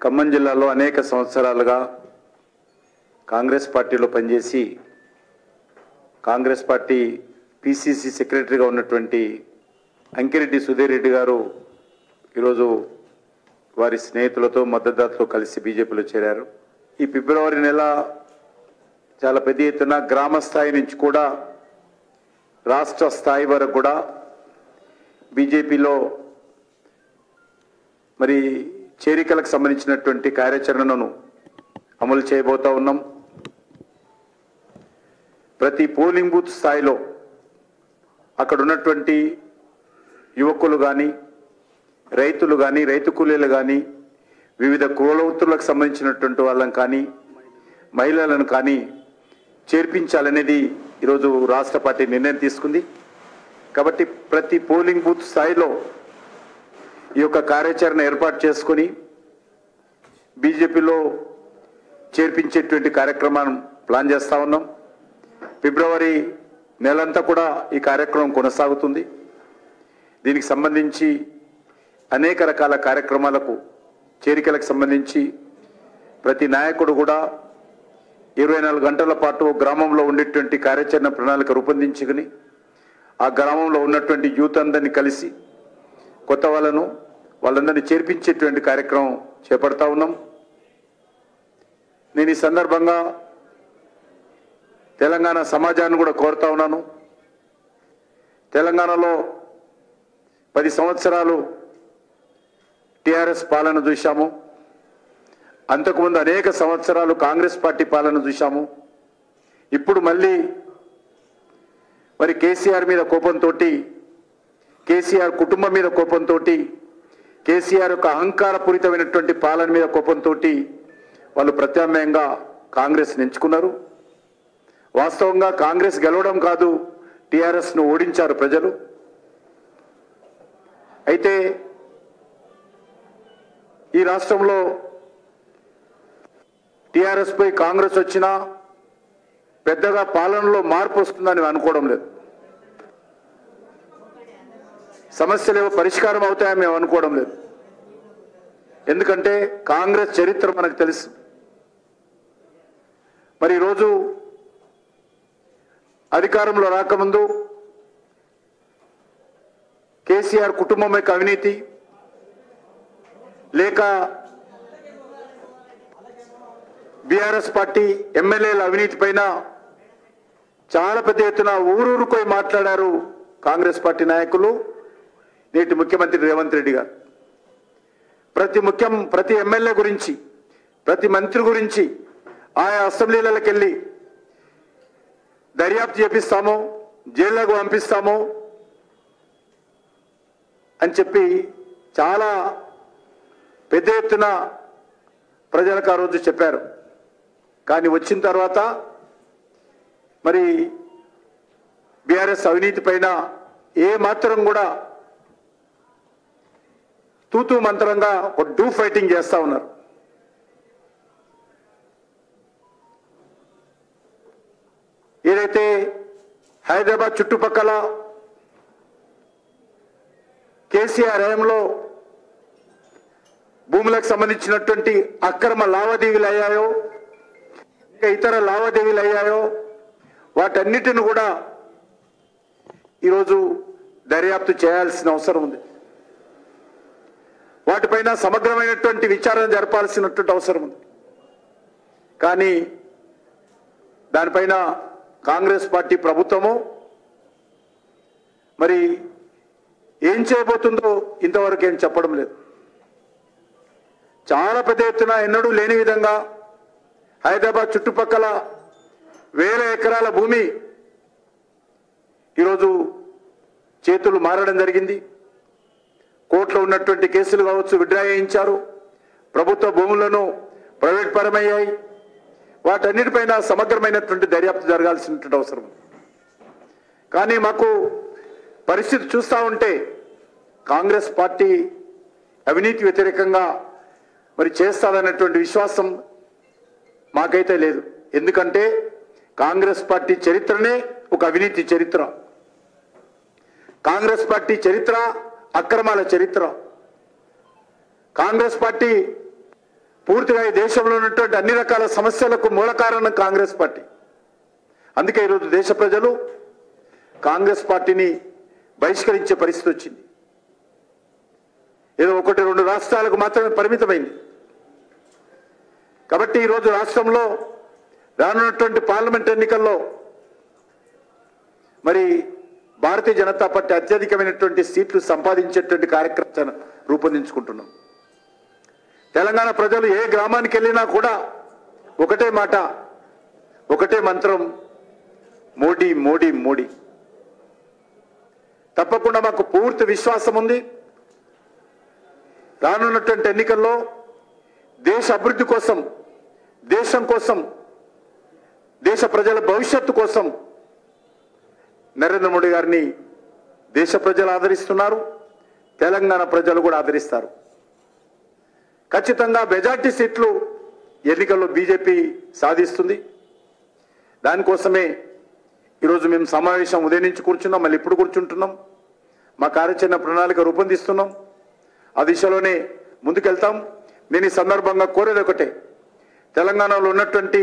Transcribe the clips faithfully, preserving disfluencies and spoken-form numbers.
ఖమ్మం జిల్లాలో అనేక సంవత్సరాలుగా కాంగ్రెస్ పార్టీలో పనిచేసి కాంగ్రెస్ పార్టీ పిసిసి సెక్రటరీగా ఉన్నటువంటి అంకిరెడ్డి సుధీర్ రెడ్డి గారు ఈరోజు వారి స్నేహితులతో మద్దతుదారులతో కలిసి బీజేపీలో చేరారు. ఈ ఫిబ్రవరి నెల చాలా పెద్ద ఎత్తున గ్రామ స్థాయి నుంచి కూడా రాష్ట్ర స్థాయి వరకు కూడా బీజేపీలో మరి చేరికలకు సంబంధించినటువంటి కార్యాచరణను అమలు చేయబోతా ఉన్నాం. ప్రతి పోలింగ్ బూత్ స్థాయిలో అక్కడ ఉన్నటువంటి యువకులు కానీ రైతులు కానీ రైతు కూలీలు కానీ వివిధ కులవృత్తులకు సంబంధించినటువంటి వాళ్ళని కానీ మహిళలను కానీ చేర్పించాలనేది ఈరోజు రాష్ట్ర పార్టీ నిర్ణయం తీసుకుంది. కాబట్టి ప్రతి పోలింగ్ బూత్ స్థాయిలో ఈ యొక్క కార్యాచరణ ఏర్పాటు చేసుకొని బీజేపీలో చేర్పించేటువంటి కార్యక్రమాన్ని ప్లాన్ చేస్తూ ఉన్నాం. ఫిబ్రవరి నెలంతా కూడా ఈ కార్యక్రమం కొనసాగుతుంది. దీనికి సంబంధించి అనేక రకాల కార్యక్రమాలకు చేరికలకు సంబంధించి ప్రతి నాయకుడు కూడా ఇరవై నాలుగు గంటల పాటు గ్రామంలో ఉండేటువంటి కార్యాచరణ ప్రణాళిక రూపొందించుకుని ఆ గ్రామంలో ఉన్నటువంటి యూత్ అందరినీ కలిసి కొత్త వాళ్ళను వాళ్ళందరినీ చేర్పించేటువంటి కార్యక్రమం చేపడతా ఉన్నాం. నేను ఈ సందర్భంగా తెలంగాణ సమాజాన్ని కూడా కోరుతా ఉన్నాను. తెలంగాణలో పది సంవత్సరాలు టిఆర్ఎస్ పాలన చూశాము. అంతకుముందు అనేక సంవత్సరాలు కాంగ్రెస్ పార్టీ పాలన చూశాము. ఇప్పుడు మళ్ళీ మరి కేసీఆర్ మీద కోపంతో, కేసీఆర్ కుటుంబం మీద కోపంతో, కేసీఆర్ యొక్క అహంకారపూరితమైనటువంటి పాలన మీద కోపంతో వాళ్ళు ప్రత్యామ్నాయంగా కాంగ్రెస్ ఎంచుకున్నారు. వాస్తవంగా కాంగ్రెస్ గెలవడం కాదు, టిఆర్ఎస్ను ఓడించారు ప్రజలు. అయితే ఈ రాష్ట్రంలో టిఆర్ఎస్ పై కాంగ్రెస్ వచ్చినా పెద్దగా పాలనలో మార్పు వస్తుందని అనుకోవడం లేదు. సమస్యలు ఏవో పరిష్కారం అవుతాయని మేము అనుకోవడం లేదు. ఎందుకంటే కాంగ్రెస్ చరిత్ర మనకు తెలుసు. మరి ఈరోజు అధికారంలో రాకముందు కేసీఆర్ కుటుంబం యొక్క అవినీతి లేక బీఆర్ఎస్ పార్టీ ఎమ్మెల్యేల అవినీతి పైన చాలా పెద్ద ఎత్తున ఊరూరుకోయి మాట్లాడారు కాంగ్రెస్ పార్టీ నాయకులు, నేటి ముఖ్యమంత్రి రేవంత్ రెడ్డి గారు. ప్రతి ముఖ్యం ప్రతి ఎమ్మెల్యే గురించి ప్రతి మంత్రి గురించి ఆయా అసెంబ్లీలకు వెళ్ళి దర్యాప్తు చేపిస్తాము, జైళ్లకు పంపిస్తాము అని చెప్పి చాలా పెద్ద ఎత్తున ప్రజలకు ఆ రోజు చెప్పారు. కానీ వచ్చిన తర్వాత మరి బీఆర్ఎస్ అవినీతి పైన ఏ మాత్రం కూడా తూతూ మంత్రంగా ఒక డూ ఫైటింగ్ చేస్తూ ఉన్నారు. ఏదైతే హైదరాబాద్ చుట్టుపక్కల కేసీఆర్ హయాంలో భూములకు సంబంధించినటువంటి అక్రమ లావాదేవీలు అయ్యాయో, ఇంకా ఇతర లావాదేవీలు అయ్యాయో వాటన్నిటిని కూడా ఈరోజు దర్యాప్తు చేయాల్సిన అవసరం ఉంది. వాటిపైన సమగ్రమైనటువంటి విచారణ జరపాల్సినటువంటి అవసరం ఉంది. కానీ దానిపైన కాంగ్రెస్ పార్టీ ప్రభుత్వము మరి ఏం చేయబోతుందో ఇంతవరకు ఏం చెప్పడం లేదు. చాలా పెద్ద ఎత్తున ఎన్నడూ లేని విధంగా హైదరాబాద్ చుట్టుపక్కల వేల ఎకరాల భూమి ఈరోజు చేతులు మారడం జరిగింది. కోర్టులో ఉన్నటువంటి కేసులు కావచ్చు విత్డ్రా చేయించారు. ప్రభుత్వ భూములను ప్రైవేట్ పరమయ్యాయి. వాటన్నిటిపైన సమగ్రమైనటువంటి దర్యాప్తు జరగాల్సినటువంటి అవసరం ఉంది. కానీ మాకు పరిస్థితి చూస్తూ ఉంటే కాంగ్రెస్ పార్టీ అవినీతి వ్యతిరేకంగా మరి చేస్తాదన్నటువంటి విశ్వాసం మాకైతే లేదు. ఎందుకంటే కాంగ్రెస్ పార్టీ చరిత్రనే ఒక అవినీతి చరిత్ర. కాంగ్రెస్ పార్టీ చరిత్ర అక్రమాల చరిత్ర. కాంగ్రెస్ పార్టీ పూర్తిగా ఈ దేశంలో ఉన్నటువంటి అన్ని రకాల సమస్యలకు మూల కారణం కాంగ్రెస్ పార్టీ. అందుకే ఈరోజు దేశ ప్రజలు కాంగ్రెస్ పార్టీని బహిష్కరించే పరిస్థితి వచ్చింది. ఏదో ఒకటి రెండు రాష్ట్రాలకు మాత్రమే పరిమితమైంది. కాబట్టి ఈరోజు రాష్ట్రంలో రానున్నటువంటి పార్లమెంట్ ఎన్నికల్లో మరి భారతీయ జనతా పార్టీ అత్యధికమైనటువంటి సీట్లు సంపాదించేటువంటి కార్యక్రమాన్ని రూపొందించుకుంటున్నాం. తెలంగాణ ప్రజలు ఏ గ్రామానికి వెళ్ళినా కూడా ఒకటే మాట, ఒకటే మంత్రం, మోడీ మోడీ మోడీ. తప్పకుండా మాకు పూర్తి విశ్వాసం ఉంది. రానున్నటువంటి ఎన్నికల్లో దేశ అభివృద్ధి కోసం, దేశం కోసం, దేశ ప్రజల భవిష్యత్తు కోసం నరేంద్ర మోడీ గారిని దేశ ప్రజలు ఆదరిస్తున్నారు. తెలంగాణ ప్రజలు కూడా ఆదరిస్తారు. ఖచ్చితంగా మెజార్టీ సీట్లు ఎన్నికల్లో బీజేపీ సాధిస్తుంది. దానికోసమే ఈరోజు మేము సమావేశం ఉదయం నుంచి కూర్చున్నాం, మళ్ళీ ఇప్పుడు కూర్చుంటున్నాం. మా కార్యాచరణ ప్రణాళిక రూపొందిస్తున్నాం. ఆ దిశలోనే ముందుకెళ్తాం. నేను ఈ సందర్భంగా కోరేది ఒకటే, తెలంగాణలో ఉన్నటువంటి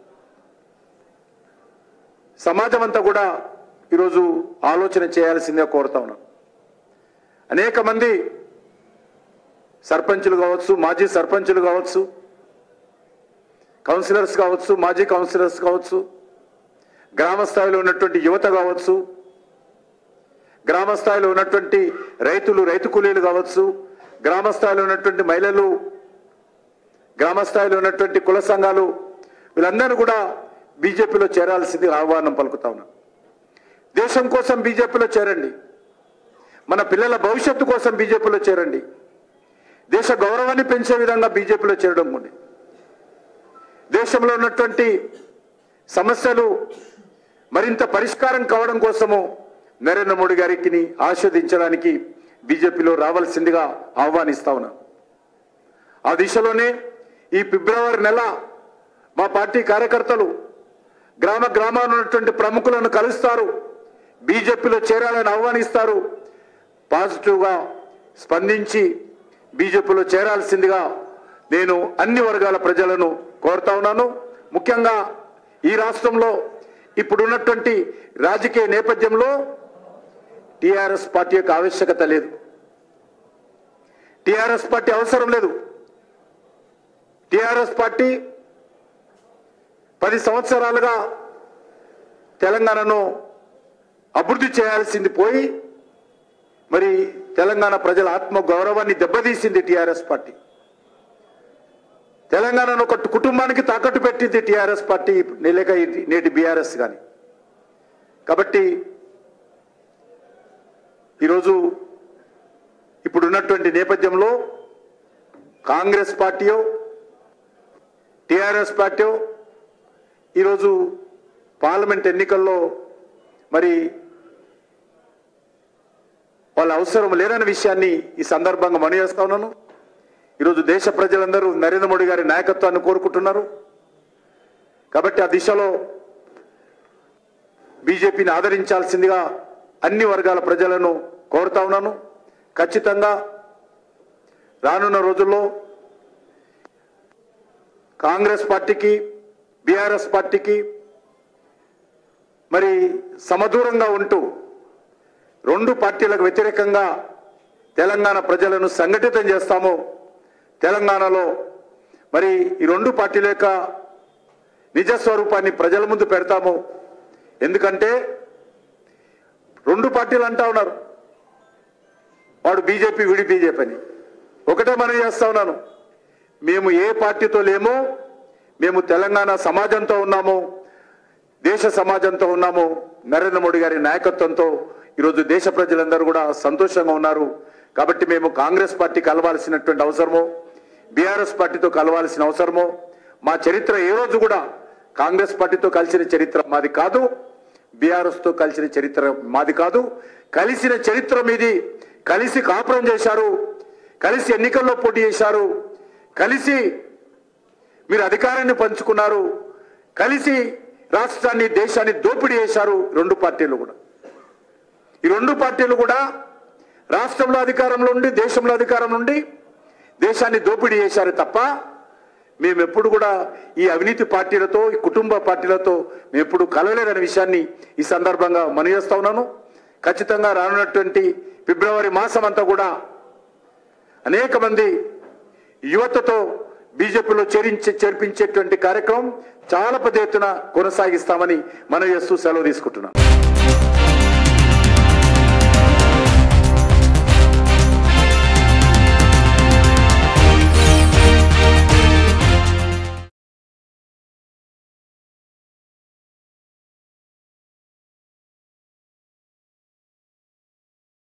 సమాజం అంతా కూడా ఈరోజు ఆలోచన చేయాల్సిందిగా కోరుతా ఉన్నాను. అనేక మంది సర్పంచులు కావచ్చు, మాజీ సర్పంచులు కావచ్చు, కౌన్సిలర్స్ కావచ్చు, మాజీ కౌన్సిలర్స్ కావచ్చు, గ్రామ స్థాయిలో ఉన్నటువంటి యువత కావచ్చు, గ్రామ స్థాయిలో ఉన్నటువంటి రైతులు, రైతు కూలీలు కావచ్చు, గ్రామ స్థాయిలో ఉన్నటువంటి మహిళలు, గ్రామ స్థాయిలో ఉన్నటువంటి కుల సంఘాలు, వీళ్ళందరూ కూడా బీజేపీలో చేరాల్సింది ఆహ్వానం పలుకుతా ఉన్నాను. దేశం కోసం బీజేపీలో చేరండి. మన పిల్లల భవిష్యత్తు కోసం బీజేపీలో చేరండి. దేశ గౌరవాన్ని పెంచే విధంగా బీజేపీలో చేరడం ఉంది. దేశంలో ఉన్నటువంటి సమస్యలు మరింత పరిష్కారం కావడం కోసము నరేంద్ర మోడీ గారికి ఆస్వాదించడానికి బీజేపీలో రావాల్సిందిగా ఆహ్వానిస్తా ఉన్నాను. ఆ దిశలోనే ఈ ఫిబ్రవరి నెల మా పార్టీ కార్యకర్తలు గ్రామ గ్రామాల్లో ఉన్నటువంటి ప్రముఖులను కలుస్తారు, బీజేపీలో చేరాలని ఆహ్వానిస్తారు. పాజిటివ్గా స్పందించి బీజేపీలో చేరాల్సిందిగా నేను అన్ని వర్గాల ప్రజలను కోరుతా ఉన్నాను. ముఖ్యంగా ఈ రాష్ట్రంలో ఇప్పుడున్నటువంటి రాజకీయ నేపథ్యంలో టీఆర్ఎస్ పార్టీ యొక్క ఆవశ్యకత లేదు. టీఆర్ఎస్ పార్టీ అవసరం లేదు. టీఆర్ఎస్ పార్టీ పది సంవత్సరాలుగా తెలంగాణను అభివృద్ధి చేయాల్సింది పోయి మరి తెలంగాణ ప్రజల ఆత్మ గౌరవాన్ని దెబ్బతీసింది టీఆర్ఎస్ పార్టీ. తెలంగాణను ఒక కుటుంబానికి తాకట్టు పెట్టింది టీఆర్ఎస్ పార్టీ, లేక నేటి బీఆర్ఎస్ కానీ. కాబట్టి ఈరోజు ఇప్పుడున్నటువంటి నేపథ్యంలో కాంగ్రెస్ పార్టీయో టీఆర్ఎస్ పార్టీయో ఈరోజు పార్లమెంట్ ఎన్నికల్లో మరి వాళ్ళ అవసరం లేనన్న విషయాన్ని ఈ సందర్భంగా మనవి చేస్తా ఉన్నాను. ఈరోజు దేశ ప్రజలందరూ నరేంద్ర మోడీ గారి నాయకత్వాన్ని కోరుకుంటున్నారు. కాబట్టి ఆ దిశలో బీజేపీని ఆదరించాల్సిందిగా అన్ని వర్గాల ప్రజలను కోరుతా ఉన్నాను. ఖచ్చితంగా రానున్న రోజుల్లో కాంగ్రెస్ పార్టీకి బీఆర్ఎస్ పార్టీకి మరి సమదూరంగా ఉంటూ రెండు పార్టీలకు వ్యతిరేకంగా తెలంగాణ ప్రజలను సంఘటితం చేస్తాము. తెలంగాణలో మరి ఈ రెండు పార్టీల యొక్క నిజ స్వరూపాన్ని ప్రజల ముందు పెడతాము. ఎందుకంటే రెండు పార్టీలు అంటా ఉన్నారు, వాడు బీజేపీ వీడి బీజేపీ అని. ఒకటే మనం చేస్తా ఉన్నాను, మేము ఏ పార్టీతో లేమో, మేము తెలంగాణ సమాజంతో ఉన్నాము, దేశ సమాజంతో ఉన్నాము. నరేంద్ర మోడీ గారి నాయకత్వంతో ఈరోజు దేశ ప్రజలందరూ కూడా సంతోషంగా ఉన్నారు. కాబట్టి మేము కాంగ్రెస్ పార్టీ కలవాల్సినటువంటి అవసరమో, బీఆర్ఎస్ పార్టీతో కలవాల్సిన అవసరమో, మా చరిత్ర ఏ రోజు కూడా కాంగ్రెస్ పార్టీతో కలిసిన చరిత్ర మాది కాదు, బీఆర్ఎస్తో కలిసిన చరిత్ర మాది కాదు. కలిసిన చరిత్ర మీది. కలిసి కాపురం చేశారు, కలిసి ఎన్నికల్లో పోటీ చేశారు, కలిసి మీరు అధికారాన్ని పంచుకున్నారు, కలిసి రాష్ట్రాన్ని దేశాన్ని దోపిడీ చేశారు రెండు పార్టీలు కూడా. ఈ రెండు పార్టీలు కూడా రాష్ట్రంలో అధికారంలో ఉండి దేశంలో అధికారంలో ఉండి దేశాన్ని దోపిడీ చేశారు తప్ప మేము ఎప్పుడు కూడా ఈ అవినీతి పార్టీలతో ఈ కుటుంబ పార్టీలతో మేము ఎప్పుడు కలవలేదనే విషయాన్ని ఈ సందర్భంగా మనవి చేస్తా ఉన్నాను. ఖచ్చితంగా రానున్నటువంటి ఫిబ్రవరి మాసం అంతా కూడా అనేక మంది యువతతో బీజేపీలో చేరించే చేర్పించేటువంటి కార్యక్రమం చాలా పెద్ద ఎత్తున కొనసాగిస్తామని మనవి చేస్తూ సెలవు తీసుకుంటున్నాం.